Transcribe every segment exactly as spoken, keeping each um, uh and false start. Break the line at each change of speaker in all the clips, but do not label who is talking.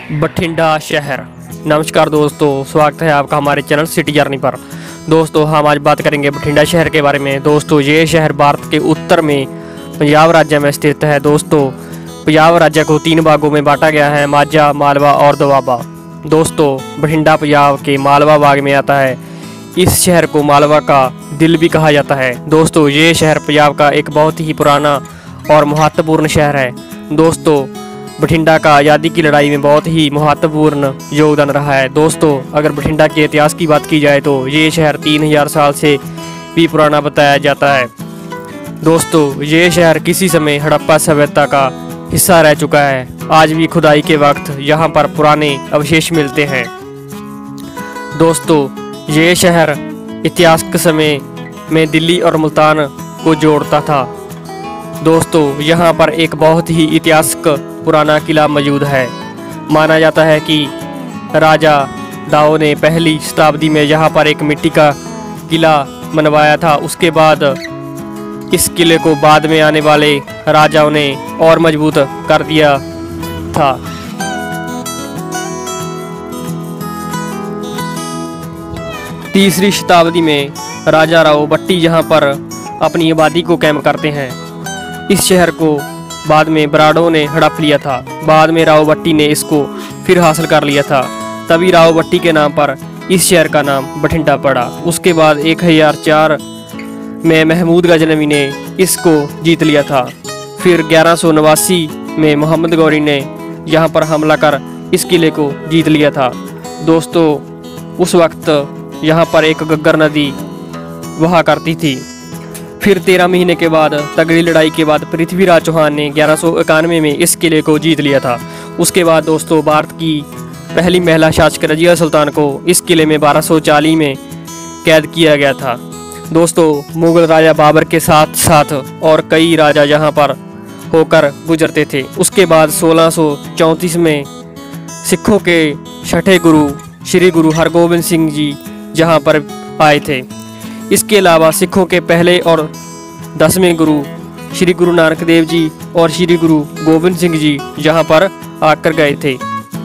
बठिंडा शहर। नमस्कार दोस्तों, स्वागत है आपका हमारे चैनल सिटी जर्नी पर। दोस्तों हम आज बात करेंगे बठिंडा शहर के बारे में। दोस्तों ये शहर भारत के उत्तर में पंजाब राज्य में स्थित है। दोस्तों पंजाब राज्य को तीन भागों में बांटा गया है, माझा, मालवा और दोआबा। दोस्तों बठिंडा पंजाब के मालवा भाग में आता है। इस शहर को मालवा का दिल भी कहा जाता है। दोस्तों ये शहर पंजाब का एक बहुत ही पुराना और महत्वपूर्ण शहर है। दोस्तों बठिंडा का आज़ादी की लड़ाई में बहुत ही महत्वपूर्ण योगदान रहा है। दोस्तों अगर बठिंडा के इतिहास की बात की जाए तो ये शहर तीन हजार साल से भी पुराना बताया जाता है। दोस्तों ये शहर किसी समय हड़प्पा सभ्यता का हिस्सा रह चुका है। आज भी खुदाई के वक्त यहाँ पर पुराने अवशेष मिलते हैं। दोस्तों ये शहर इतिहास के समय में दिल्ली और मुल्तान को जोड़ता था। दोस्तों यहाँ पर एक बहुत ही ऐतिहासिक पुराना किला मौजूद है। माना जाता है कि राजा दाओ ने पहली शताब्दी में यहाँ पर एक मिट्टी का किला बनवाया था। उसके बाद इस किले को बाद में आने वाले राजाओं ने और मजबूत कर दिया था। तीसरी शताब्दी में राजा राव भट्टी यहाँ पर अपनी आबादी को कायम करते हैं। इस शहर को बाद में बराड़ों ने हड़प लिया था। बाद में राव भट्टी ने इसको फिर हासिल कर लिया था, तभी राव भट्टी के नाम पर इस शहर का नाम बठिंडा पड़ा। उसके बाद एक हजार चार में महमूद गजनवी ने इसको जीत लिया था। फिर ग्यारह सौ नवासी में मोहम्मद गौरी ने यहाँ पर हमला कर इस किले को जीत लिया था। दोस्तों उस वक्त यहाँ पर एक गग्गर नदी बहा करती थी। फिर तेरह महीने के बाद तगड़ी लड़ाई के बाद पृथ्वीराज चौहान ने ग्यारह सौ इक्यानवे में इस किले को जीत लिया था। उसके बाद दोस्तों भारत की पहली महिला शासक रजिया सुल्तान को इस किले में बारह सौ चालीस में कैद किया गया था। दोस्तों मुगल राजा बाबर के साथ साथ और कई राजा यहाँ पर होकर गुजरते थे। उसके बाद सोलह सौ चौंतीस में सिखों के छठे गुरु श्री गुरु हरगोबिंद सिंह जी यहाँ पर आए थे। इसके अलावा सिखों के पहले और दसवें गुरु श्री गुरु नानक देव जी और श्री गुरु गोबिंद सिंह जी यहाँ पर आकर गए थे।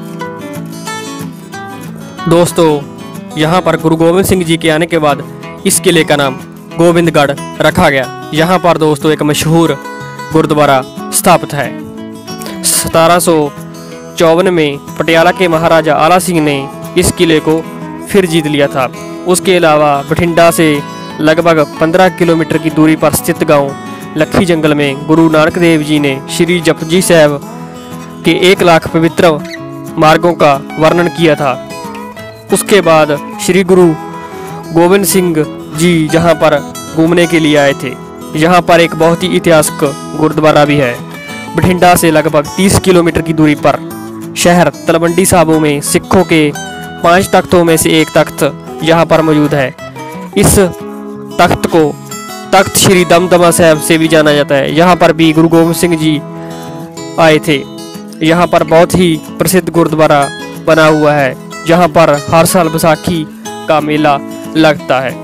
दोस्तों यहाँ पर गुरु गोबिंद सिंह जी के आने के बाद इस किले का नाम गोबिंदगढ़ रखा गया। यहाँ पर दोस्तों एक मशहूर गुरुद्वारा स्थापित है। सतारह सौ चौवन में पटियाला के महाराजा आला सिंह ने इस किले को फिर जीत लिया था। उसके अलावा बठिंडा से लगभग पंद्रह किलोमीटर की दूरी पर स्थित गांव लखी जंगल में गुरु नानक देव जी ने श्री जपजी साहब के एक लाख पवित्र मार्गों का वर्णन किया था। उसके बाद श्री गुरु गोविंद सिंह जी जहां पर घूमने के लिए आए थे। यहां पर एक बहुत ही ऐतिहासिक गुरुद्वारा भी है। बठिंडा से लगभग तीस किलोमीटर की दूरी पर शहर तलवंडी साबो में सिखों के पांच तख्तों में से एक तख्त यहाँ पर मौजूद है। इस तख्त को तख्त श्री दमदमा साहब से भी जाना जाता है। यहाँ पर भी गुरु गोबिंद सिंह जी आए थे। यहाँ पर बहुत ही प्रसिद्ध गुरुद्वारा बना हुआ है, जहाँ पर हर साल बैसाखी का मेला लगता है।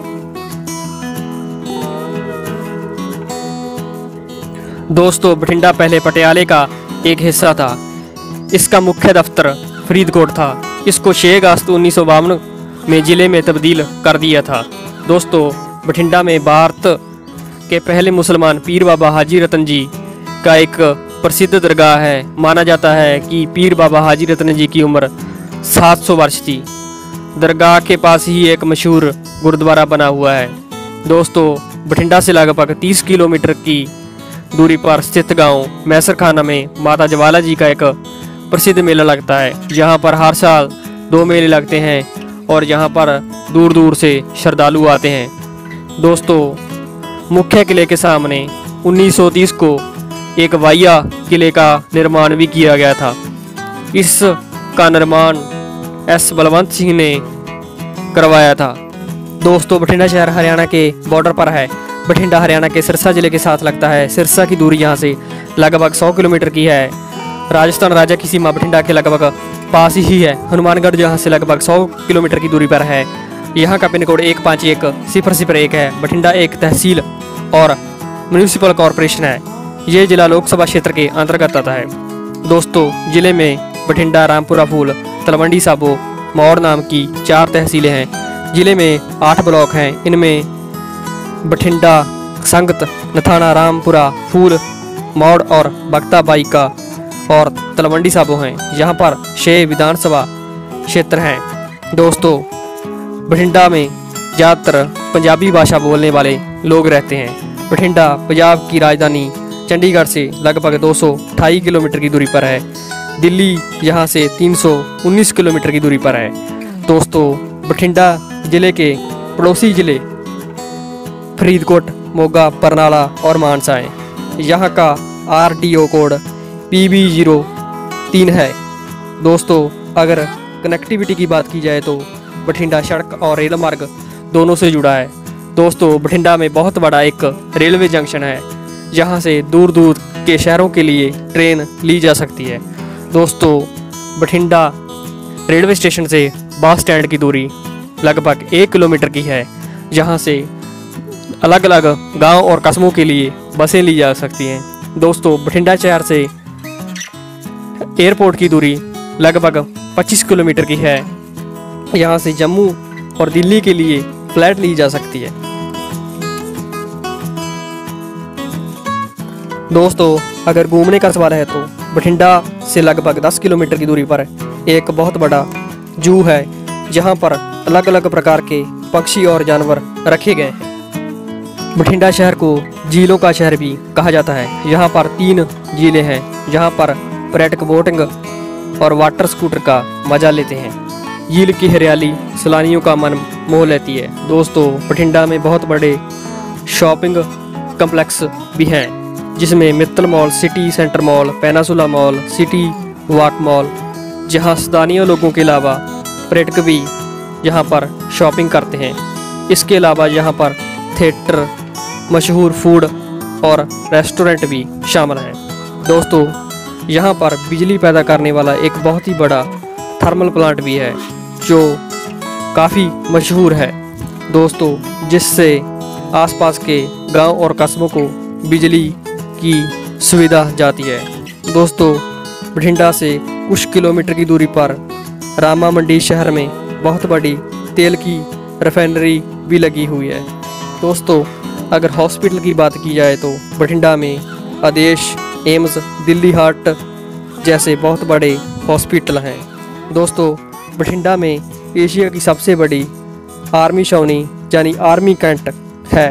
दोस्तों बठिंडा पहले पटियाले का एक हिस्सा था। इसका मुख्य दफ्तर फरीदकोट था। इसको छह अगस्त उन्नीस सौ बावन में ज़िले में तब्दील कर दिया था। दोस्तों बठिंडा में भारत के पहले मुसलमान पीर बाबा हाजी रतन जी का एक प्रसिद्ध दरगाह है। माना जाता है कि पीर बाबा हाजी रतन जी की उम्र सात सौ वर्ष थी। दरगाह के पास ही एक मशहूर गुरुद्वारा बना हुआ है। दोस्तों बठिंडा से लगभग तीस किलोमीटर की दूरी पर स्थित गांव मैसरखाना में माता ज्वाला जी का एक प्रसिद्ध मेला लगता है। यहाँ पर हर साल दो मेले लगते हैं और यहाँ पर दूर दूर से श्रद्धालु आते हैं। दोस्तों मुख्य किले के सामने उन्नीस सौ तीस को एक वाइया किले का निर्माण भी किया गया था। इस का निर्माण एस बलवंत सिंह ने करवाया था। दोस्तों बठिंडा शहर हरियाणा के बॉर्डर पर है। बठिंडा हरियाणा के सिरसा जिले के साथ लगता है। सिरसा की दूरी यहाँ से लगभग सौ किलोमीटर की है। राजस्थान राज्य की सीमा बठिंडा के लगभग पास ही है। हनुमानगढ़ जहाँ से लगभग सौ किलोमीटर की दूरी पर है। यहाँ का पिन कोड एक पाँच एक सिफर सिफर एक है। बठिंडा एक तहसील और म्यूनिसिपल कॉरपोरेशन है। ये जिला लोकसभा क्षेत्र के अंतर्गत आता है। दोस्तों जिले में बठिंडा, रामपुरा फूल, तलवंडी साबो, मौड़ नाम की चार तहसीलें हैं। जिले में आठ ब्लॉक हैं। इनमें बठिंडा, संगत, नथाना, रामपुरा फूल, मौड़ और बगता बाई का और तलवंडी साबो हैं। यहाँ पर छः विधानसभा क्षेत्र हैं। दोस्तों, बठिंडा में ज़्यादातर पंजाबी भाषा बोलने वाले लोग रहते हैं। बठिंडा पंजाब की राजधानी चंडीगढ़ से लगभग दो सौ अठाई किलोमीटर की दूरी पर है। दिल्ली यहाँ से तीन सौ उन्नीस किलोमीटर की दूरी पर है। दोस्तों, बठिंडा ज़िले के पड़ोसी ज़िले फरीदकोट, मोगा, बरनाला और मानसा हैं। यहाँ का R T O code P B zero तीन है। दोस्तों, अगर कनेक्टिविटी की बात की जाए तो बठिंडा सड़क और रेल मार्ग दोनों से जुड़ा है। दोस्तों, बठिंडा में बहुत बड़ा एक रेलवे जंक्शन है, जहाँ से दूर दूर के शहरों के लिए ट्रेन ली जा सकती है। दोस्तों, बठिंडा रेलवे स्टेशन से बस स्टैंड की दूरी लगभग एक किलोमीटर की है, जहाँ से अलग अलग गांव और कस्बों के लिए बसें ली जा सकती हैं। दोस्तों, बठिंडा शहर से एयरपोर्ट की दूरी लगभग पच्चीस किलोमीटर की है। यहाँ से जम्मू और दिल्ली के लिए फ्लाइट ली जा सकती है। दोस्तों, अगर घूमने का सवाल है तो बठिंडा से लगभग दस किलोमीटर की दूरी पर एक बहुत बड़ा जू है, जहाँ पर अलग अलग प्रकार के पक्षी और जानवर रखे गए हैं। बठिंडा शहर को झीलों का शहर भी कहा जाता है। यहाँ पर तीन झीलें हैं, जहाँ पर पर्यटक बोटिंग और वाटर स्कूटर का मजा लेते हैं। झील की हरियाली सैलानियों का मन मोह लेती है। दोस्तों, बठिंडा में बहुत बड़े शॉपिंग कम्प्लेक्स भी हैं, जिसमें Mittal mall, city centre mall, peninsula mall, city walk mall, जहां स्थानीय लोगों के अलावा पर्यटक भी यहां पर शॉपिंग करते हैं। इसके अलावा यहां पर थिएटर, मशहूर फूड और रेस्टोरेंट भी शामिल हैं। दोस्तों, यहां पर बिजली पैदा करने वाला एक बहुत ही बड़ा थर्मल प्लांट भी है, जो काफ़ी मशहूर है। दोस्तों, जिससे आसपास के गांव और कस्बों को बिजली की सुविधा जाती है। दोस्तों, बठिंडा से कुछ किलोमीटर की दूरी पर रामा मंडी शहर में बहुत बड़ी तेल की रिफाइनरी भी लगी हुई है। दोस्तों, अगर हॉस्पिटल की बात की जाए तो बठिंडा में आदेश, एम्स, दिल्ली हार्ट जैसे बहुत बड़े हॉस्पिटल हैं। दोस्तों, बठिंडा में एशिया की सबसे बड़ी आर्मी छावनी यानी आर्मी कैंट है।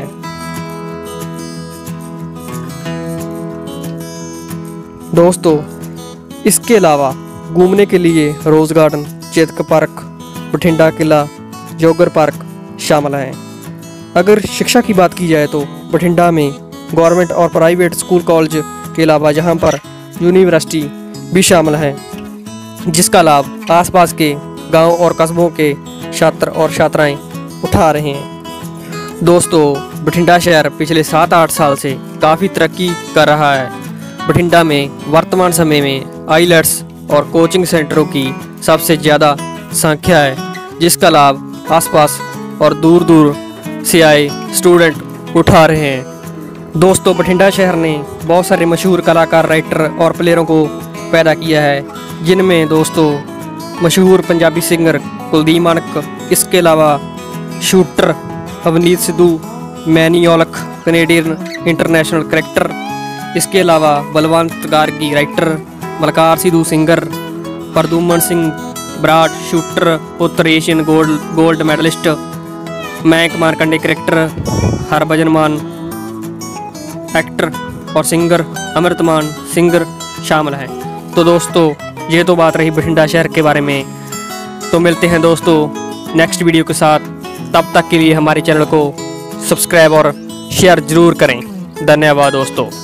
दोस्तों, इसके अलावा घूमने के लिए rose garden, Chetak park, Bathinda किला, जोगर पार्क शामिल हैं। अगर शिक्षा की बात की जाए तो बठिंडा में गवर्नमेंट और प्राइवेट स्कूल कॉलेज के अलावा यहाँ पर यूनिवर्सिटी भी शामिल हैं, जिसका लाभ आसपास के गांव और कस्बों के छात्र और छात्राएं उठा रहे हैं। दोस्तों, बठिंडा शहर पिछले सात आठ साल से काफ़ी तरक्की कर रहा है। बठिंडा में वर्तमान समय में आईलेट्स और कोचिंग सेंटरों की सबसे ज़्यादा संख्या है, जिसका लाभ आसपास और दूर दूर से आए स्टूडेंट उठा रहे हैं। दोस्तों, बठिंडा शहर ने बहुत सारे मशहूर कलाकार, राइटर और प्लेयरों को पैदा किया है, जिनमें दोस्तों मशहूर पंजाबी सिंगर कुलदीप मानक, इसके अलावा shooter Avneet Sidhu, Maini Aulakh Canadian international cricketer, इसके अलावा Balwant Gargi writer, Malkar Sidhu singer, Pradyuman Singh Brar shooter, उत्तर Asian gold gold medalist, Mayank Markande cricketer, Harbhajan Mann actor और सिंगर, अमृतमान सिंगर शामिल हैं। तो दोस्तों, ये तो बात रही बठिंडा शहर के बारे में। तो मिलते हैं दोस्तों नेक्स्ट वीडियो के साथ। तब तक के लिए हमारे चैनल को सब्सक्राइब और शेयर ज़रूर करें। धन्यवाद दोस्तों।